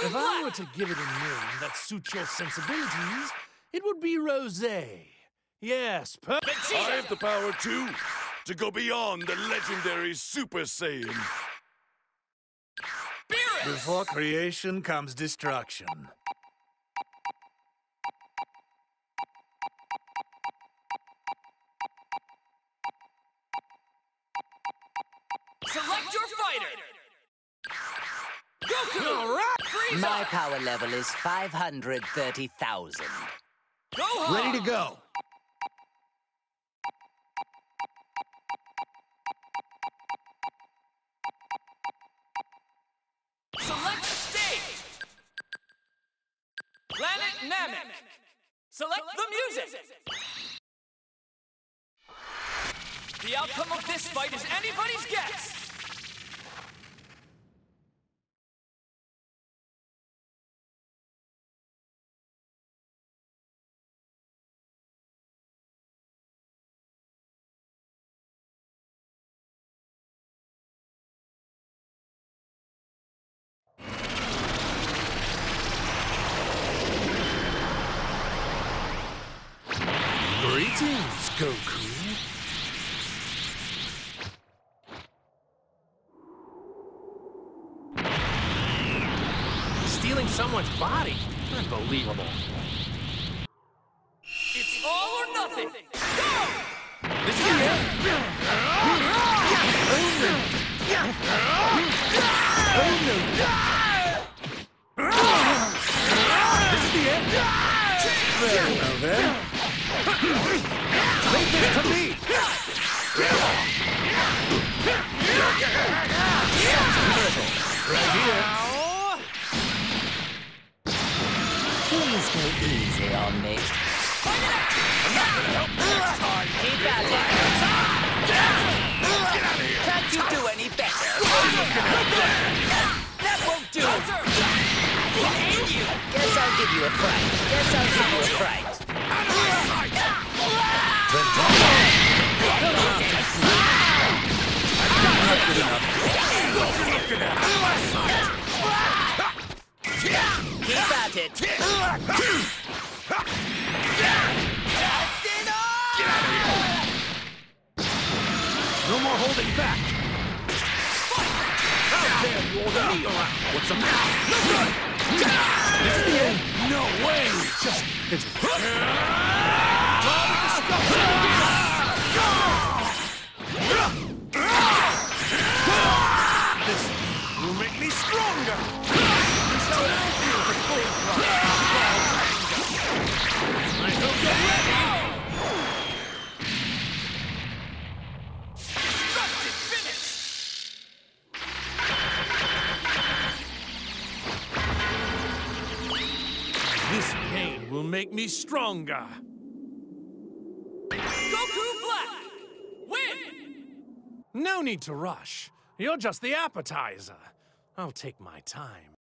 If I were to give it a name that suits your sensibilities, it would be Rosé. Yes, perfect. I have the power, too, to go beyond the legendary Super Saiyan. Before creation comes destruction. Select your fighter! Goku! All right. Frieza! My power level is 530,000. Gohan! Ready to go. Select stage! Planet Namek! Select the music! The outcome of this fight is anybody's guess! Greetings, Goku. Stealing someone's body? Unbelievable. It's all or nothing! Go! This is the end. This is the end. Very well, then. Leave this to me! Right here. Please go easy on me. Keep at it. Can't you do any better? That won't do. Guess I'll give you a fright. Guess I'll give you a fright. Then Keep at it. No more holding back. How dare you order me around? What's the matter? No good. This is the end. No way. Just this will make me stronger. You shall now feel the full crush. I hope you're ready. Destructive finish! This pain will make me stronger. Goku Black! Win! No need to rush. You're just the appetizer. I'll take my time.